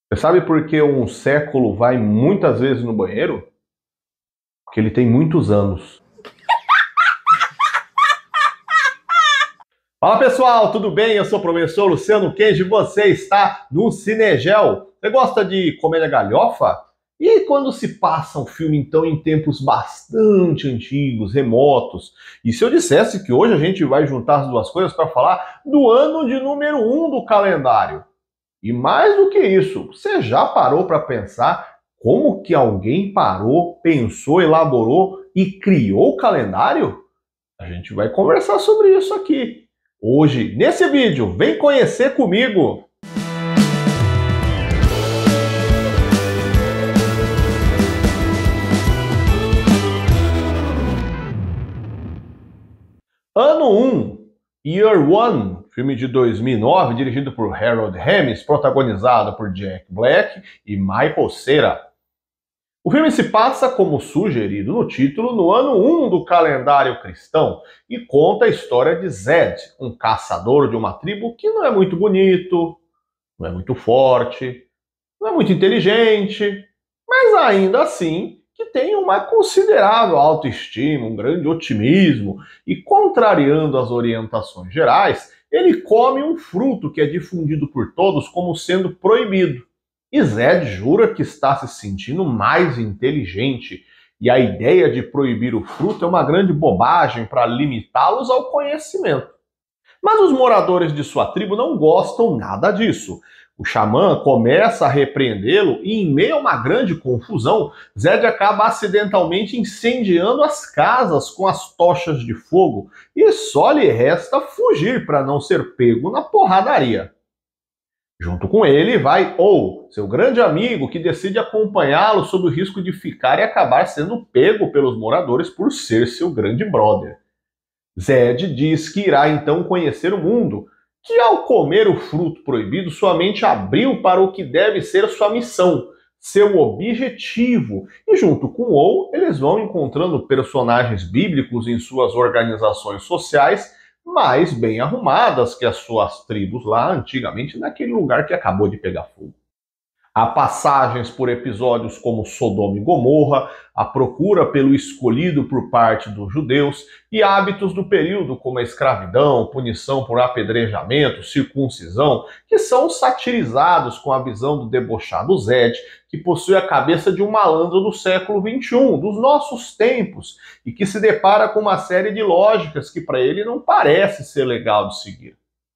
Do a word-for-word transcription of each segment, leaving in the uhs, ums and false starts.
Você sabe por que um século vai muitas vezes no banheiro? Porque ele tem muitos anos. Fala pessoal, tudo bem? Eu sou o professor Luciano Kenji e você está no Cinegel. Você gosta de comédia galhofa? E quando se passa um filme então em tempos bastante antigos, remotos? E se eu dissesse que hoje a gente vai juntar as duas coisas para falar do ano de número um do calendário? E mais do que isso, você já parou para pensar como que alguém parou, pensou, elaborou e criou o calendário? A gente vai conversar sobre isso aqui. Hoje, nesse vídeo, vem conhecer comigo! Ano um, Year One, filme de dois mil e nove, dirigido por Harold Ramis, protagonizado por Jack Black e Michael Cera. O filme se passa, como sugerido no título, no ano um do calendário cristão e conta a história de Zed, um caçador de uma tribo que não é muito bonito, não é muito forte, não é muito inteligente, mas ainda assim que tem uma considerável autoestima, um grande otimismo e, contrariando as orientações gerais, ele come um fruto que é difundido por todos como sendo proibido. E Zed jura que está se sentindo mais inteligente, e a ideia de proibir o fruto é uma grande bobagem para limitá-los ao conhecimento. Mas os moradores de sua tribo não gostam nada disso. O xamã começa a repreendê-lo e, em meio a uma grande confusão, Zed acaba acidentalmente incendiando as casas com as tochas de fogo e só lhe resta fugir para não ser pego na porradaria. Junto com ele vai Ou, seu grande amigo, que decide acompanhá-lo sob o risco de ficar e acabar sendo pego pelos moradores por ser seu grande brother. Zed diz que irá então conhecer o mundo, que ao comer o fruto proibido sua mente abriu para o que deve ser sua missão, seu objetivo, e junto com Ou eles vão encontrando personagens bíblicos em suas organizações sociais mais bem arrumadas que as suas tribos lá antigamente naquele lugar que acabou de pegar fogo. Há passagens por episódios como Sodoma e Gomorra, a procura pelo escolhido por parte dos judeus e hábitos do período como a escravidão, punição por apedrejamento, circuncisão, que são satirizados com a visão do debochado Zed, que possui a cabeça de um malandro do século vinte e um, dos nossos tempos, e que se depara com uma série de lógicas que para ele não parece ser legal de seguir.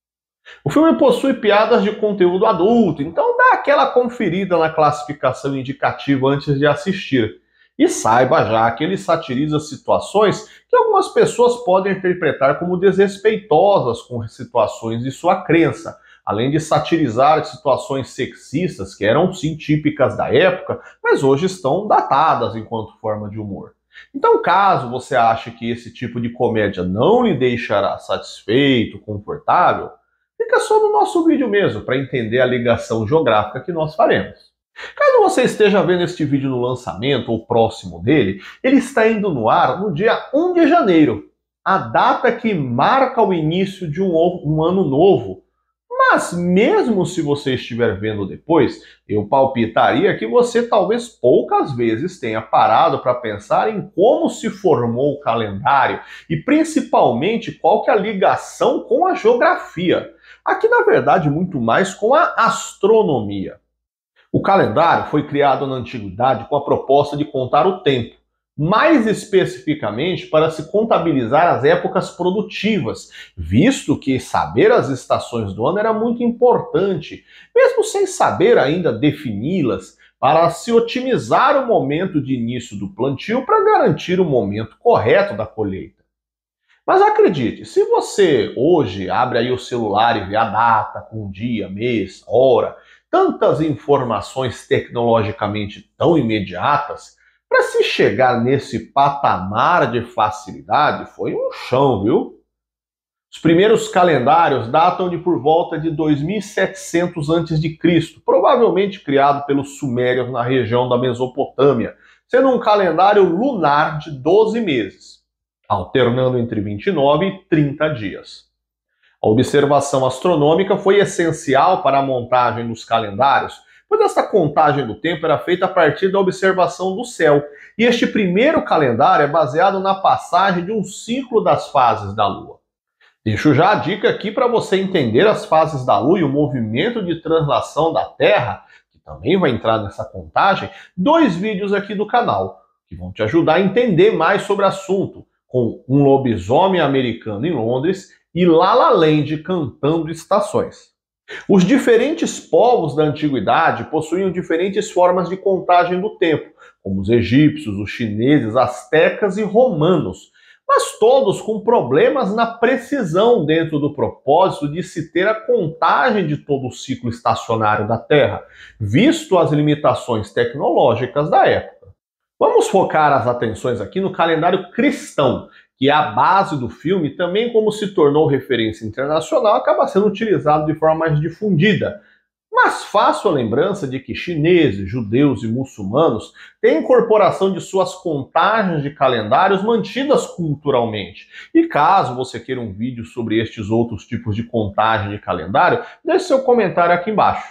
O filme possui piadas de conteúdo adulto, então dá aquela conferida na classificação indicativa antes de assistir. E saiba já que ele satiriza situações que algumas pessoas podem interpretar como desrespeitosas com situações de sua crença, além de satirizar situações sexistas que eram sim típicas da época, mas hoje estão datadas enquanto forma de humor. Então, caso você ache que esse tipo de comédia não lhe deixará satisfeito, confortável, fica só no nosso vídeo mesmo, para entender a ligação geográfica que nós faremos. Caso você esteja vendo este vídeo no lançamento ou próximo dele, ele está indo no ar no dia um de janeiro, a data que marca o início de um, um ano novo. Mas mesmo se você estiver vendo depois, eu palpitaria que você talvez poucas vezes tenha parado para pensar em como se formou o calendário e principalmente qual que é a ligação com a geografia. Aqui, na verdade, muito mais com a astronomia. O calendário foi criado na antiguidade com a proposta de contar o tempo, mais especificamente para se contabilizar as épocas produtivas, visto que saber as estações do ano era muito importante, mesmo sem saber ainda defini-las, para se otimizar o momento de início do plantio para garantir o momento correto da colheita. Mas acredite, se você hoje abre aí o celular e vê a data, com dia, mês, hora, tantas informações tecnologicamente tão imediatas, para se chegar nesse patamar de facilidade foi um chão, viu? Os primeiros calendários datam de por volta de dois mil e setecentos antes de Cristo, provavelmente criado pelos sumérios na região da Mesopotâmia, sendo um calendário lunar de doze meses, alternando entre vinte e nove e trinta dias. A observação astronômica foi essencial para a montagem dos calendários, pois essa contagem do tempo era feita a partir da observação do céu. E este primeiro calendário é baseado na passagem de um ciclo das fases da Lua. Deixo já a dica aqui para você entender as fases da Lua e o movimento de translação da Terra, que também vai entrar nessa contagem, dois vídeos aqui do canal, que vão te ajudar a entender mais sobre o assunto, com Um Lobisomem Americano em Londres e La La Land cantando estações. Os diferentes povos da antiguidade possuíam diferentes formas de contagem do tempo, como os egípcios, os chineses, astecas e romanos, mas todos com problemas na precisão dentro do propósito de se ter a contagem de todo o ciclo estacionário da Terra, visto as limitações tecnológicas da época. Vamos focar as atenções aqui no calendário cristão, que é a base do filme, também como se tornou referência internacional, acaba sendo utilizado de forma mais difundida. Mas faço a lembrança de que chineses, judeus e muçulmanos têm incorporação de suas contagens de calendários mantidas culturalmente. E caso você queira um vídeo sobre estes outros tipos de contagem de calendário, deixe seu comentário aqui embaixo.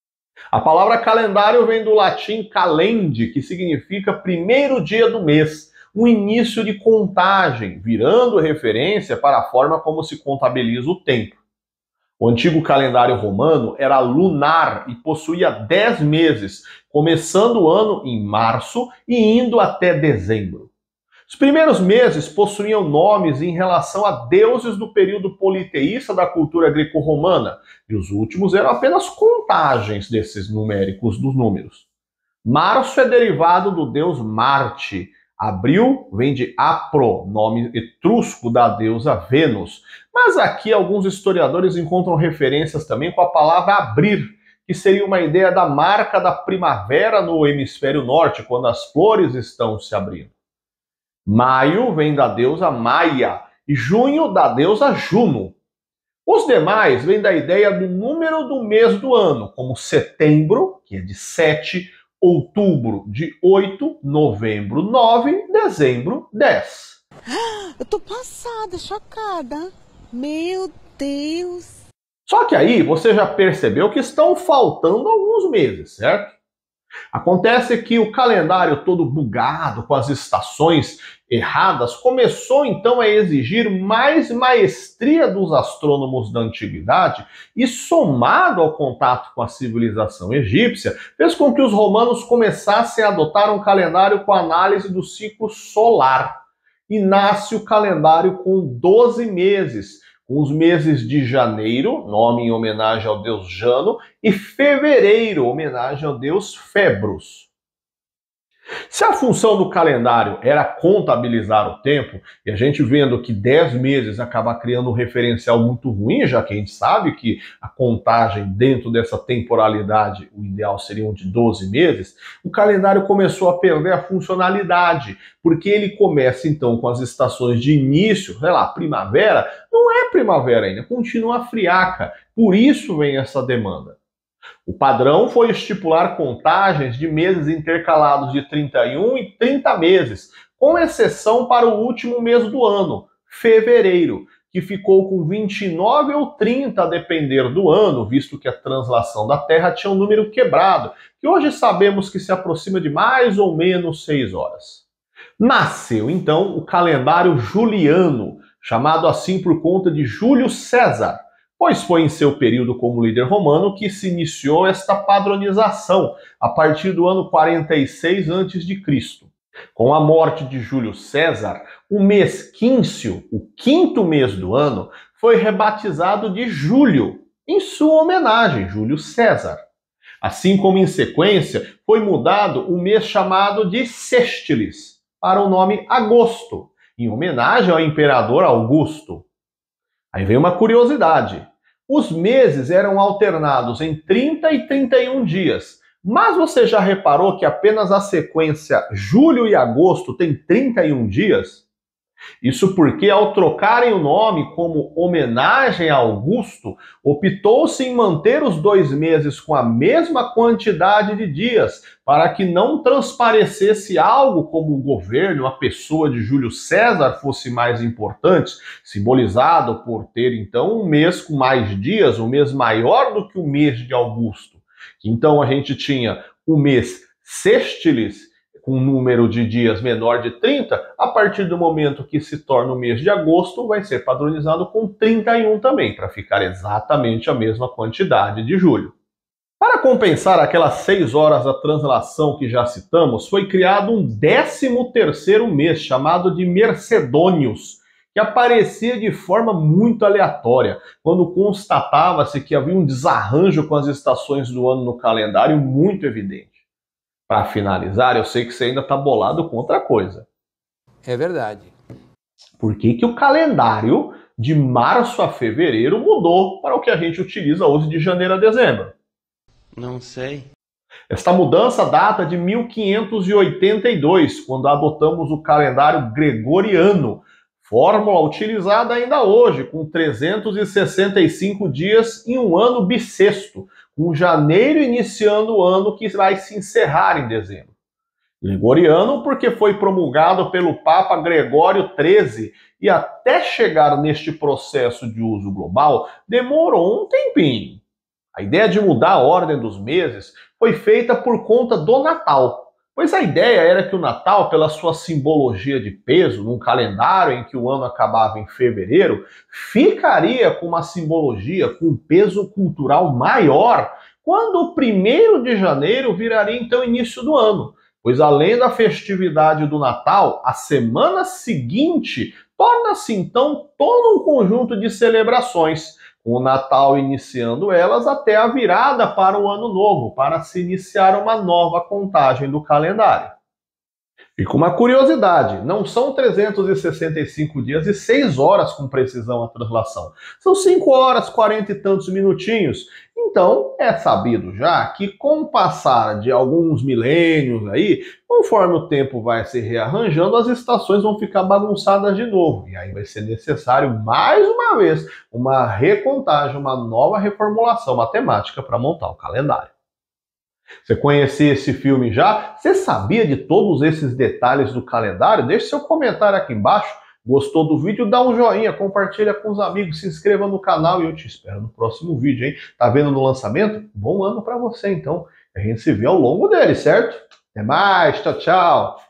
A palavra calendário vem do latim calende, que significa primeiro dia do mês, um início de contagem, virando referência para a forma como se contabiliza o tempo. O antigo calendário romano era lunar e possuía dez meses, começando o ano em março e indo até dezembro. Os primeiros meses possuíam nomes em relação a deuses do período politeísta da cultura greco-romana, e os últimos eram apenas contagens desses numéricos dos números. Março é derivado do deus Marte. Abril vem de Apro, nome etrusco da deusa Vênus. Mas aqui alguns historiadores encontram referências também com a palavra abrir, que seria uma ideia da marca da primavera no hemisfério norte, quando as flores estão se abrindo. Maio vem da deusa Maia e junho da deusa Juno. Os demais vêm da ideia do número do mês do ano, como setembro, que é de sete, outubro de oito, novembro nove, dezembro dez. Eu tô passada, chocada. Meu Deus. Só que aí você já percebeu que estão faltando alguns meses, certo? Acontece que o calendário todo bugado, com as estações erradas, começou então a exigir mais maestria dos astrônomos da antiguidade e, somado ao contato com a civilização egípcia, fez com que os romanos começassem a adotar um calendário com análise do ciclo solar. E nasce o calendário com doze meses, com os meses de janeiro, nome em homenagem ao deus Jano, e fevereiro, homenagem ao deus Febros. Se a função do calendário era contabilizar o tempo, e a gente vendo que dez meses acaba criando um referencial muito ruim, já que a gente sabe que a contagem dentro dessa temporalidade, o ideal seriam de doze meses, o calendário começou a perder a funcionalidade, porque ele começa então com as estações de início, sei lá, primavera, não é primavera ainda, continua friaca, por isso vem essa demanda. O padrão foi estipular contagens de meses intercalados de trinta e um e trinta meses, com exceção para o último mês do ano, fevereiro, que ficou com vinte e nove ou trinta a depender do ano, visto que a translação da Terra tinha um número quebrado, que hoje sabemos que se aproxima de mais ou menos seis horas. Nasceu então o calendário juliano, chamado assim por conta de Júlio César, pois foi em seu período como líder romano que se iniciou esta padronização, a partir do ano quarenta e seis antes de Cristo. Com a morte de Júlio César, o mês quínsio, o quinto mês do ano, foi rebatizado de Júlio, em sua homenagem, Júlio César. Assim como em sequência, foi mudado o mês chamado de Sextilis, para o nome Agosto, em homenagem ao imperador Augusto. Aí vem uma curiosidade. Os meses eram alternados em trinta e trinta e um dias, mas você já reparou que apenas a sequência julho e agosto tem trinta e um dias? Isso porque, ao trocarem o nome como homenagem a Augusto, optou-se em manter os dois meses com a mesma quantidade de dias, para que não transparecesse algo como o governo, a pessoa de Júlio César fosse mais importante, simbolizado por ter então um mês com mais dias, um mês maior do que o mês de Augusto. Então a gente tinha o mês sextilis, com um número de dias menor de trinta, a partir do momento que se torna o mês de agosto, vai ser padronizado com trinta e um também, para ficar exatamente a mesma quantidade de julho. Para compensar aquelas seis horas da translação que já citamos, foi criado um décimo terceiro mês, chamado de Mercedônios, que aparecia de forma muito aleatória, quando constatava-se que havia um desarranjo com as estações do ano no calendário muito evidente. Para finalizar, eu sei que você ainda está bolado com outra coisa. É verdade. Por que que o calendário de março a fevereiro mudou para o que a gente utiliza hoje de janeiro a dezembro? Não sei. Esta mudança data de mil quinhentos e oitenta e dois, quando adotamos o calendário gregoriano, fórmula utilizada ainda hoje, com trezentos e sessenta e cinco dias em um ano bissexto, com janeiro iniciando o ano que vai se encerrar em dezembro. Gregoriano porque foi promulgado pelo Papa Gregório treze e até chegar neste processo de uso global demorou um tempinho. A ideia de mudar a ordem dos meses foi feita por conta do Natal, pois a ideia era que o Natal, pela sua simbologia de peso, num calendário em que o ano acabava em fevereiro, ficaria com uma simbologia, com um peso cultural maior, quando o primeiro de janeiro viraria então início do ano, pois além da festividade do Natal, a semana seguinte torna-se então todo um conjunto de celebrações, com o Natal iniciando elas até a virada para o Ano Novo, para se iniciar uma nova contagem do calendário. E com uma curiosidade, não são trezentos e sessenta e cinco dias e seis horas com precisão a translação. São cinco horas, quarenta e tantos minutinhos. Então, é sabido já que com o passar de alguns milênios aí, conforme o tempo vai se rearranjando, as estações vão ficar bagunçadas de novo. E aí vai ser necessário, mais uma vez, uma recontagem, uma nova reformulação matemática para montar o calendário. Você conhecia esse filme já? Você sabia de todos esses detalhes do calendário? Deixe seu comentário aqui embaixo. Gostou do vídeo? Dá um joinha, compartilha com os amigos, se inscreva no canal e eu te espero no próximo vídeo, hein? Tá vendo no lançamento? Bom ano para você, então. A gente se vê ao longo dele, certo? Até mais, tchau, tchau!